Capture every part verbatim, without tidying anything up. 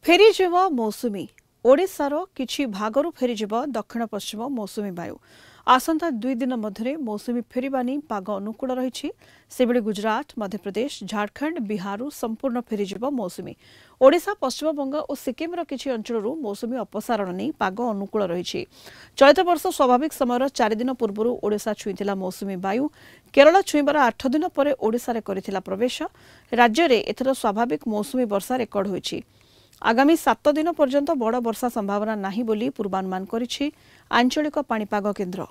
फेरीजिव मौसुमी ओडिशार किछि भागरु फेरीजिव दक्षिण पश्चिम मौसुमी वायु आसंता दुई दिन मध्य मौसुमी फेरिबा नहीं पाग अनुकूल रही सेबड़ी गुजरात मध्यप्रदेश झारखंड बिहार संपूर्ण फेरीजिव मौसुमी ओडिशा पश्चिमबंग और सिक्किम किछि अंचल मौसुमी अपसारण नहीं पाग अनुकूल रही चलित वर्ष स्वाभाविक समय चार दिन पूर्व ओडिशा छुईला मौसुमी वायु केरल छुईबार आठ दिन पर ओडिशा करथिला प्रवेश राज्य में एथर स्वाभाविक मौसुमी वर्षा रेकर्ड होईछि। आगामी सात दिन पर्यंत बड़ वर्षा संभावना नाही बोली पूर्वानुमान करिछि आंचलिक पाणीपाग केन्द्र।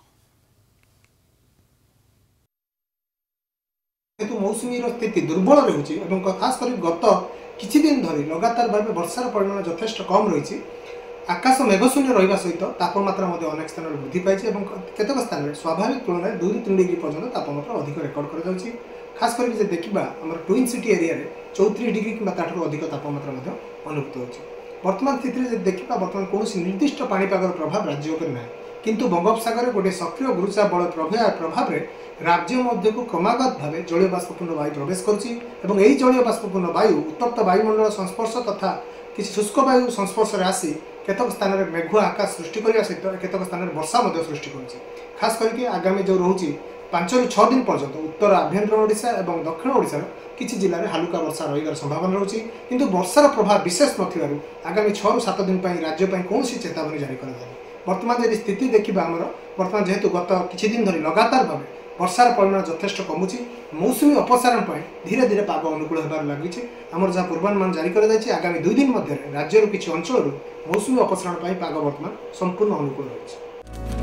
हेतु मौसुमी स्थिति दुर्बल रही खास कर गत किछि दिन धरी लगातार भाव वर्षार परिमाण यथेष्ट कम रही आकाश मेघशून्य रहा सहित तापमात्रा अनेक स्थान में वृद्धि पाई केतक स्थान में स्वाभाविक तुलन में दुई तीन डिग्री पर्यंत तापमात्रा अधिक रेकर्ड कर खास करके देखा आम ट्विन सिटी एरिया चौतीस डिग्री कि अधिक तापमात्रा अनुभूत हो वर्तमान स्थित में देखा बर्तमान कौन निर्दिष्ट पाणीपाग प्रभाव राज्य उपर ना किंतु बंगोपसागर गोटे सक्रिय गुरुचा बल प्रभाव में राज्य मध्य को क्रमागत भाव जलीय बाष्पूर्ण वायु प्रवेश करुँच जलीय बाष्पूर्ण वायु उत्तप्त वायुमंडल संस्पर्श तथा किसी शुष्क वायु संस्पर्श में आसी केतक स्थान में मेघुआ आकाश सृष्टि करने सहित केतक स्थान में वर्षा सृष्टि कर खास करके आगामी जो रोचे पांच रु छः दिन पर्यंत उत्तर आभ्यंतर ओडिशा और दक्षिण ओडिशार किसी जिले में हालुका वर्षा रही संभावना रही किंतु वर्षार प्रभाव विशेष नथिबारु आगामी छः रु सात दिन राज्य कौन चेतावनी जारी कर वर्तमान यदि स्थिति देखा आमर वर्तमान जेहेतु गत किछि दिन धरी लगातार भाव वर्षार परिमाण यथेष्ट कमुची मौसुमी अपसारण धीरे धीरे पाग अनुकूल होबार लगी आमर जहाँ पूर्वानुमान जारी कर आगामी दुई दिन मध्य राज्यर किछि अंचल मौसुमी अपसारण पाग वर्तमान संपूर्ण अनुकूल रही।